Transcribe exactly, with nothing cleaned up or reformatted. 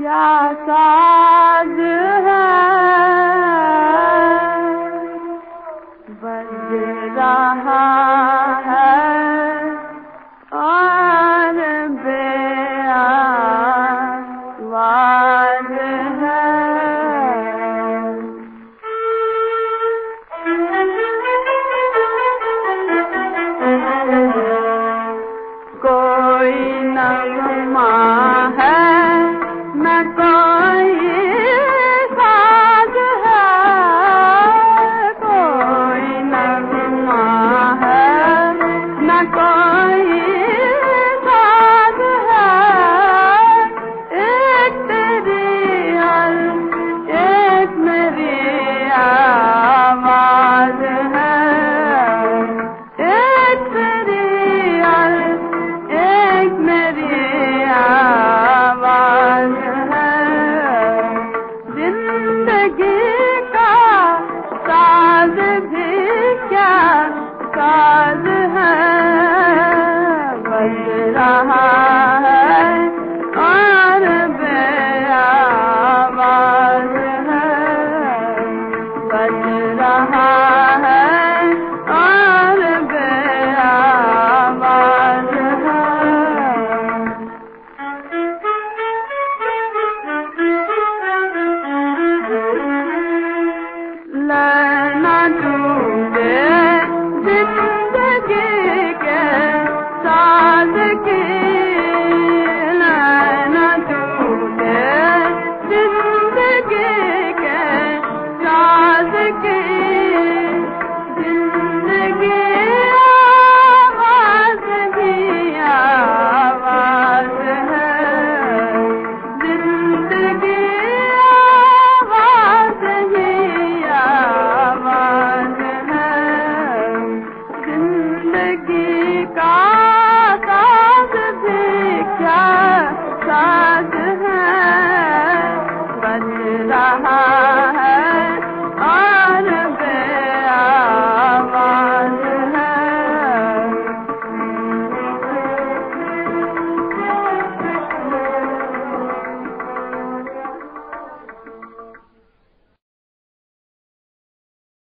साज है बज रहा है और बेआवाज है। कोई नगमा है न कोई साज है, कोई नगमा है न कोई साज है। एक तेरी और एक मेरी आवाज है, एक तेरी और एक मेरी आवाज है। जिंदगी का साज भी क्या साज है, बज रहा है और बेआवाज है, बज रहा है और बेआवाज है। लैना टूटे जिंदगी के साज की, लैना टूटे जिंदगी के साज की। जिंदगी आवाज भी आवाज है, जिंदगी आवाज ही आवाज है। जिंदगी का साज भी क्या साज है, बज रहा